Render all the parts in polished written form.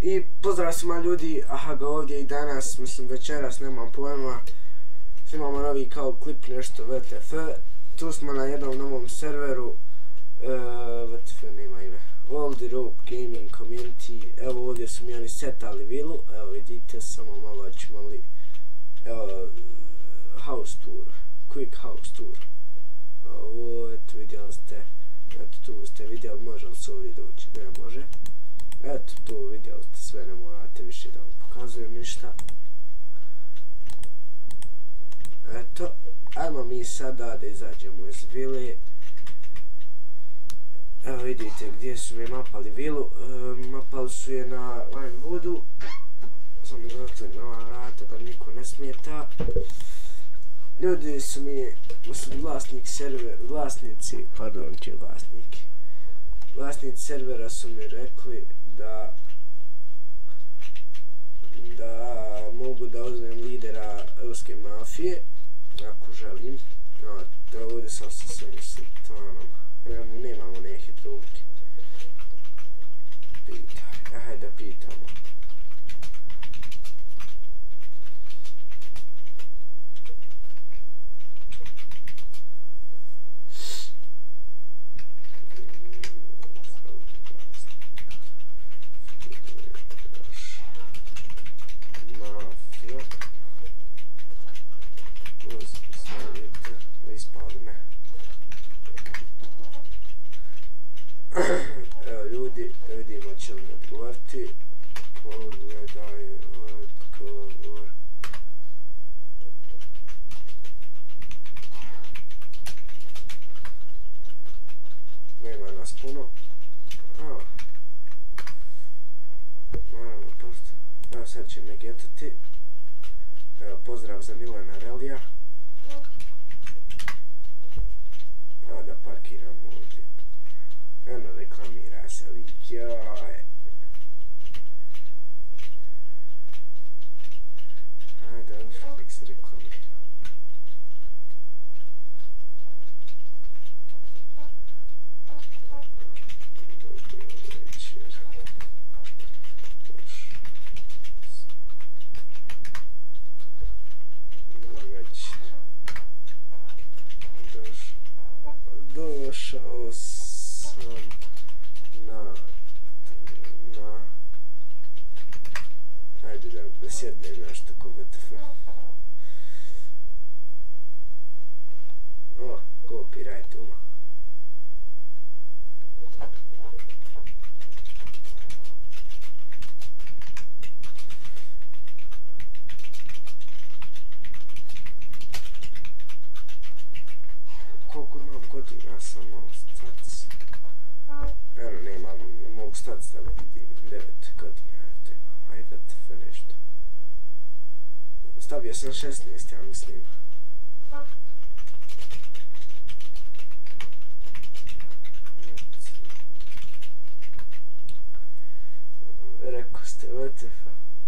I pozdrav svima ljudi, aha ga ovdje i danas, mislim večeras, nemam pojma. Imamo novi kao klip, nešto WTF. Tu smo na jednom novom serveru. WTF nema ime. All the Rope Gaming Community. Evo ovdje su mi oni setali vilu. Evo vidite, samo malo ću mali. Evo, house tour. Quick house tour. Ovo, eto vidjeli ste. Eto tu ste vidjeli, može li se ovdje doći? Ne može. Eto tu vidjeli ste sve, ne morate više da vam pokazujem ništa. Eto, ajmo mi sada da izađemo iz vile. Evo vidite gdje su mi mapali vilu. Mapali su je na Linewoodu. Samo da otvorim ova vrata da niko ne smeta. Ljudi su mi, mislim vlasnici servera su mi rekli da mogu da uzmem lidera ruske mafije ako želim. Ovdje sam sa svojim sultanom, nemamo neke trubke. Pitaj, hajde da pitamo. Evo ljudi, da vidimo će li mi odgovoriti. Pogledaj odgovor. Nema nas puno. Naravno, pošto. Evo sad će me getati. Evo pozdrav za Milana Relija. Evo da parkiram ovdje. Eno reklamira se lik, joj. Ajde, nek se reklamira. Dobro večer. Došao sam na ajde da sjednem nešto ko WTF. O, copyright uma. Koliko imam godina sam malo stac. Eno nemam, mogu stac da vidim 9 godina, eto imam, aj WTF nešto. Stavio sam 16, ja mislim. Rekao ste WTF.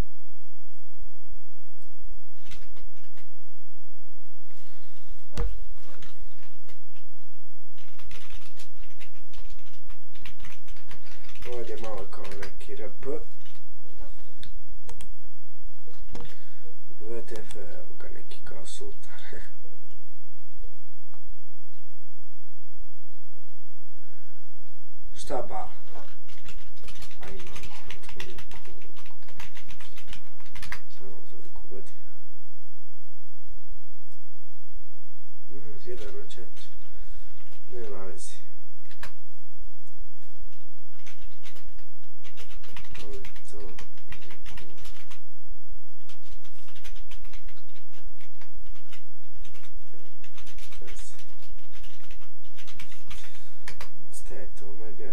Ovdje malo kao neki rp. WTF, evo ga neki kao sultan. Šta ba? A imam toliko godina. 1 od 4. Nema vezi. Ali to lijepo. Staje to mega.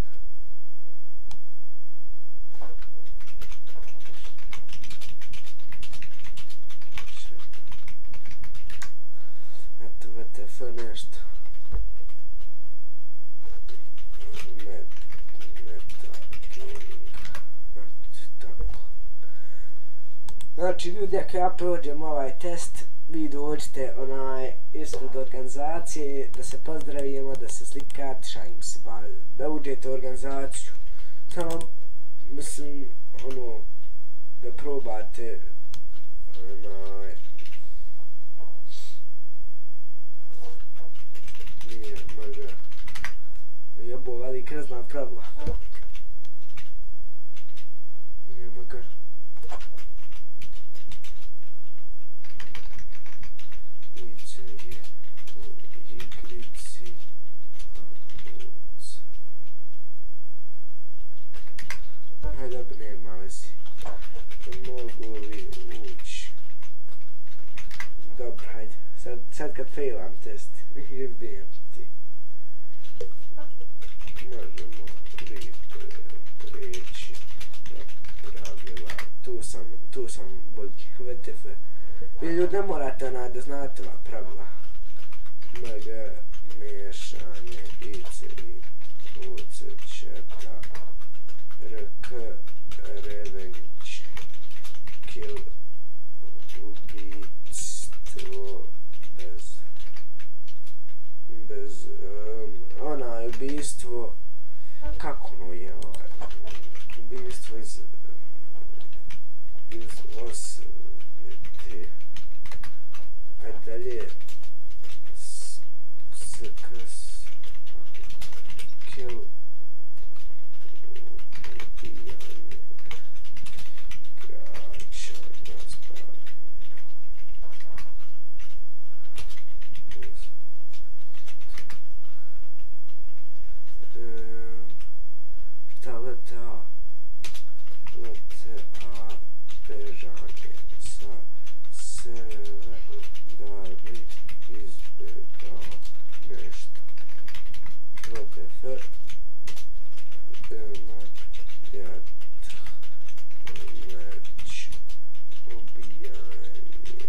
Eto WTF nešto. Znači ljudi, ako ja prođem ovaj test, vi dođete ispred organizacije, da se pozdravimo, da se slikate, šajim se, da uđete u organizaciju. Samo, mislim, ono da probate nije možda jebo velik ne znam pravila nije makar ice je u igrici hajde dobro nema vezi mogu li ući dobro hajde sad kad failam test izbijem ti možemo li preći na pravila tu sam bolji VTF vi ljudi ne morate da znate ova pravila MG miješanje IC i UC četa RK revenge kill ubijstvo bez onaj ubijstvo kako ono je ubijstvo iz osvete ajde dalje sks kill ubijanje igrača nastavljeno šta lete a bežanje sa seve da bi izbjegao nešto VTF matjat meč ubijanje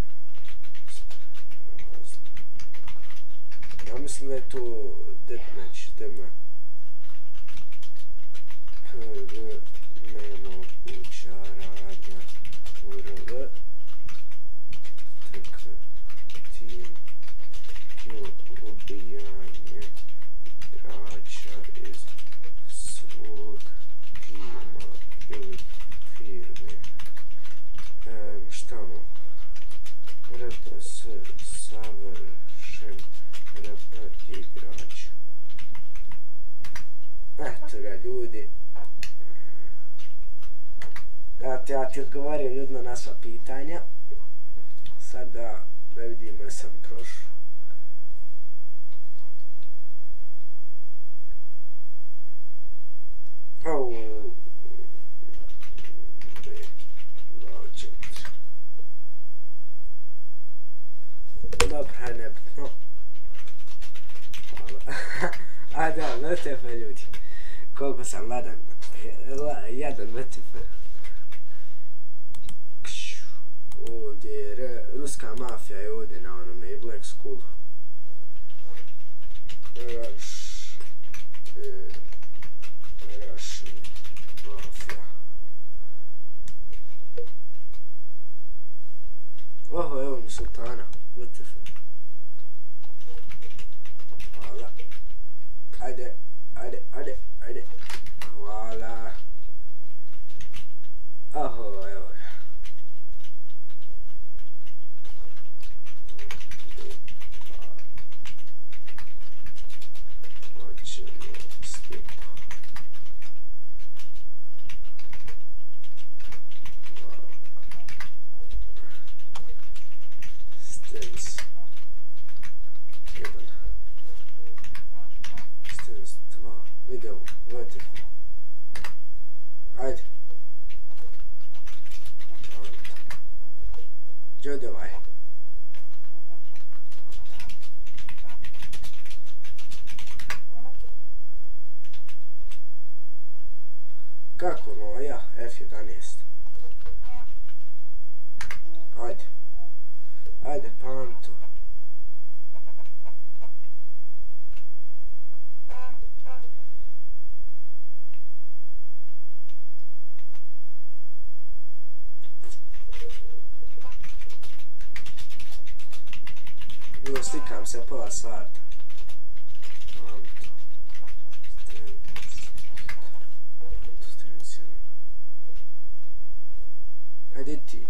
ja mislim da je to deathmatch tema KG nemoguća radnja URL TK team kill ubijanje igrača iz svog tima ili firme šta ono RPS savršen RP igrač eto ga ljudi ja ti odgovorio ljudno na sva pitanja sada da vidimo sam prošao dobro, hajde nebitno a da, VTF ljudi koliko sam ladan jadan VTF ovdje je ruska mafija je ovdje na onome i Black School Russian mafija oho evo mi sultana VTF hvala ajde hvala oho evo ga hoćemo sliku stance 1 stance 2 video VTF ajde gdje ode ovaj kako no ja F11 ajde Panto slikam se pola sata Hajde ti.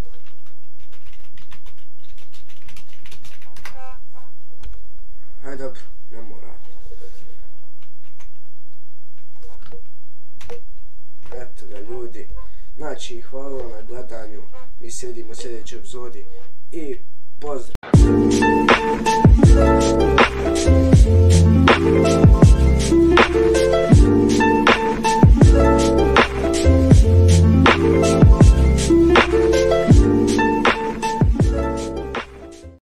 Hajde dobro, ne mora. Eto ga ljudi. Znači, hvala vam na gledanju. Mi se vidimo u sljedećoj epizodi. I pozdrav!